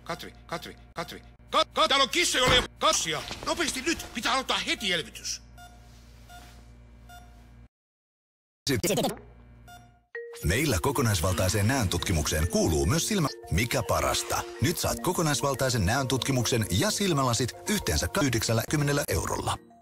Katri. Täällä on kissa, jolla ei ole kassia. Nopeasti nyt. Pitää aloittaa heti elvytys. Meillä kokonaisvaltaiseen näöntutkimukseen kuuluu myös silmä. Mikä parasta? Nyt saat kokonaisvaltaisen näöntutkimuksen ja silmälasit yhteensä 90 eurolla.